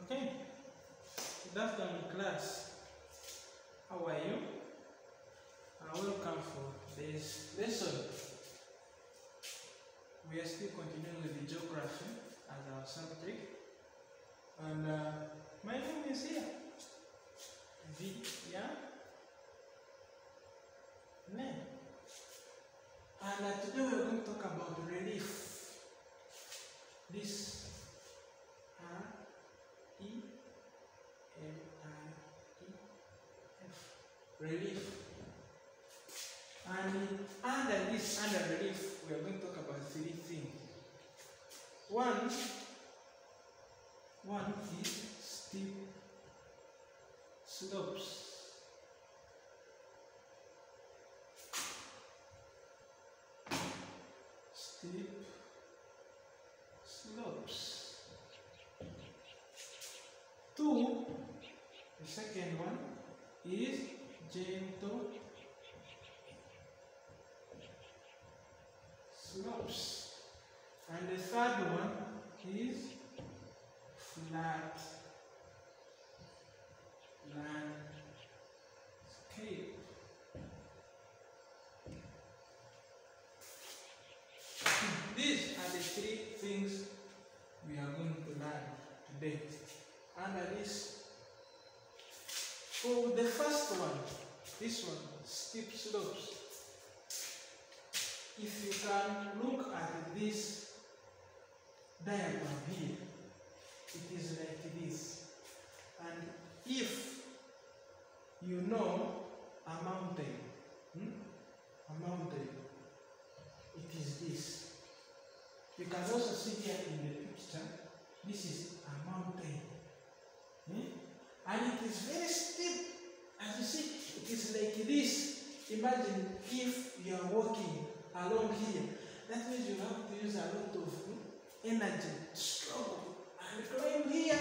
Okay, good afternoon, class. How are you? Welcome for this lesson. We are still continuing with the geography as our subject, and my name is here. Name. And today we are going to talk about relief. This R-E-L-I-E-F. Relief. And under relief, we are going to talk about three things. One is steep slopes. Steep slopes. Two, the second one is gentle slopes. And the third one is flat landscape. These are the three things we are going to learn today. Under this, for the first one, this one, steep slopes. If you can look at this diagram here, it is like this. And if you know a mountain, it is this. You can also see here in the picture, this is a mountain. And it is very steep. As you see, it is like this. Imagine if you are walking along here. That means you have to use a lot of energy to struggle and climb here.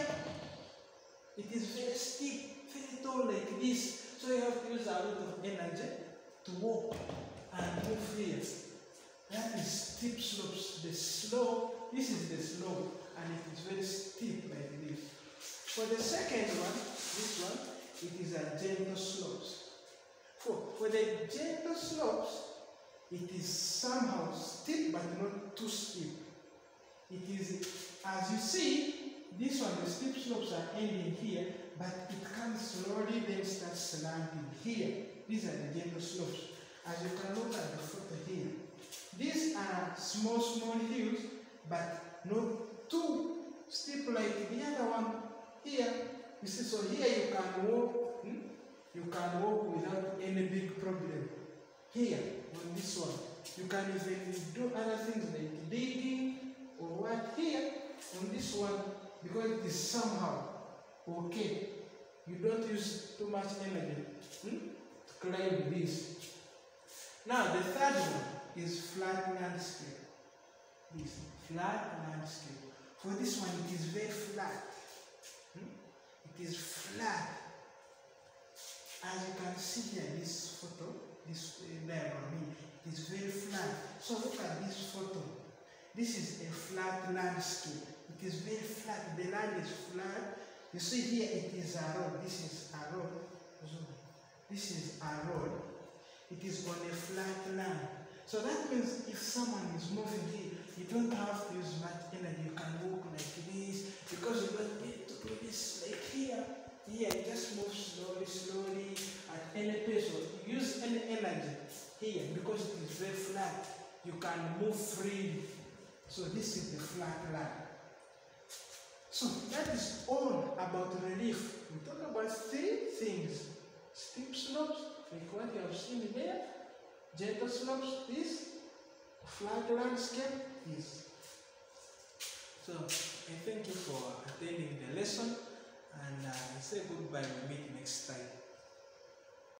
It is very steep, very tall like this. So you have to use a lot of energy to walk and move here. That is steep slopes. The slope, this is the slope, and it is very steep like this. For the second one, this one, it is a gentle slopes. For the gentle slopes, it is somehow steep but not too steep. It is, as you see, this one, the steep slopes are ending here, but it comes slowly, then starts slanting here. These are the gentle slopes. As you can look at the photo here, these are small hills, but not too steep like the other one here. You see, so here you can walk. You can walk without any big problem. Here, on this one, you can even do other things like digging or what here. On this one, because it is somehow okay. You don't use too much energy to climb this. Now, the third one is flat landscape. This flat landscape. For this one, it is very flat. It is flat. As you can see here, this photo, this diagram, it is very flat. So look at this photo. This is a flat landscape. It is very flat. The land is flat. You see here, it is a road. This is a road. This is a road. It is on a flat land. So that means if someone is moving here, you don't have to use much energy. You can walk like this because you don't need to do this like here. Here, just move slowly at any pace. Or use any energy here because it is very flat. You can move freely. So this is the flat land. So that is all about relief. We talk about three things: steep slopes, like what you have seen there, gentle slopes, this, flat landscape, this. So I thank you for attending the lesson, and I say goodbye. We meet next time.